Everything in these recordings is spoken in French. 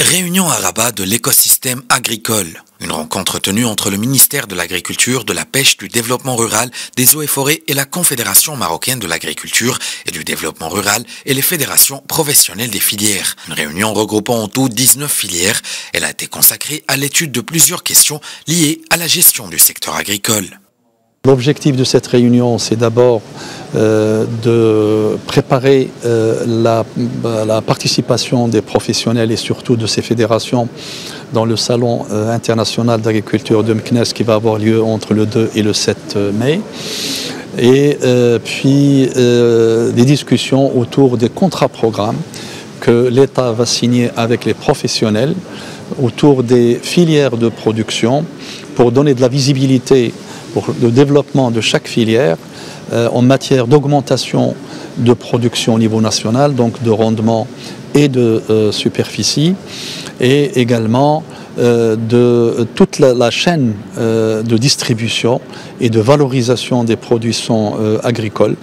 Réunion à Rabat de l'écosystème agricole. Une rencontre tenue entre le ministère de l'Agriculture, de la Pêche, du Développement rural, des Eaux et Forêts et la Confédération marocaine de l'Agriculture et du Développement rural et les fédérations professionnelles des filières. Une réunion regroupant en tout 19 filières. Elle a été consacrée à l'étude de plusieurs questions liées à la gestion du secteur agricole. L'objectif de cette réunion, c'est d'abord de préparer la participation des professionnels et surtout de ces fédérations dans le Salon international d'agriculture de Meknès qui va avoir lieu entre le 2 et le 7 mai. Et puis des discussions autour des contrats-programmes que l'État va signer avec les professionnels autour des filières de production pour donner de la visibilité pour le développement de chaque filière en matière d'augmentation de production au niveau national, donc de rendement et de superficie, et également de toute la chaîne de distribution et de valorisation des produits agricoles.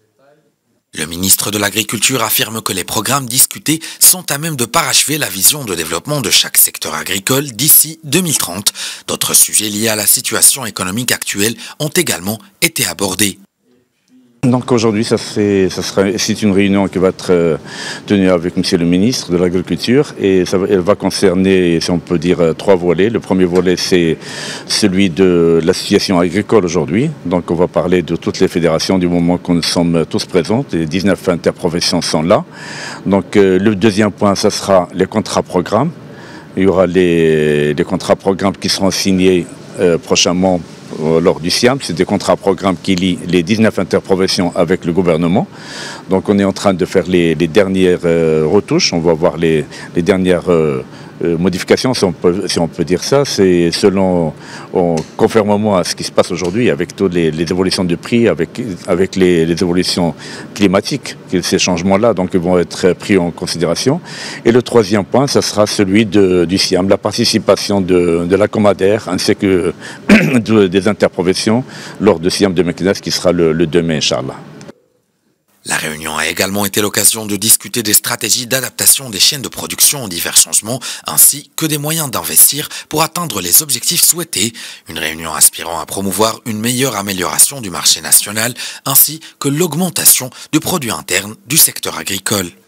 Le ministre de l'Agriculture affirme que les programmes discutés sont à même de parachever la vision de développement de chaque secteur agricole d'ici 2030. D'autres sujets liés à la situation économique actuelle ont également été abordés. Donc aujourd'hui, c'est une réunion qui va être tenue avec Monsieur le ministre de l'Agriculture et elle va concerner, si on peut dire, 3 volets. Le premier volet, c'est celui de la situation agricole aujourd'hui. Donc on va parler de toutes les fédérations du moment que nous sommes tous présents. Les 19 interprofessions sont là. Donc le deuxième point, ça sera les contrats-programmes. Il y aura les contrats-programmes qui seront signés prochainement lors du SIAM. C'est des contrats-programmes qui lient les 19 interprofessions avec le gouvernement. Donc on est en train de faire les dernières retouches. On va voir les dernières modifications, si on peut dire ça. C'est conformément à ce qui se passe aujourd'hui avec toutes les évolutions de prix, avec les évolutions climatiques, ces changements-là, donc ils vont être pris en considération. Et le troisième point, ça sera celui du SIAM, la participation de la Comadère ainsi que des interprofessions lors du SIAM de Meknès qui sera le 2 mai, Inch'Allah. La réunion a également été l'occasion de discuter des stratégies d'adaptation des chaînes de production aux divers changements, ainsi que des moyens d'investir pour atteindre les objectifs souhaités. Une réunion aspirant à promouvoir une meilleure amélioration du marché national, ainsi que l'augmentation du produit interne du secteur agricole.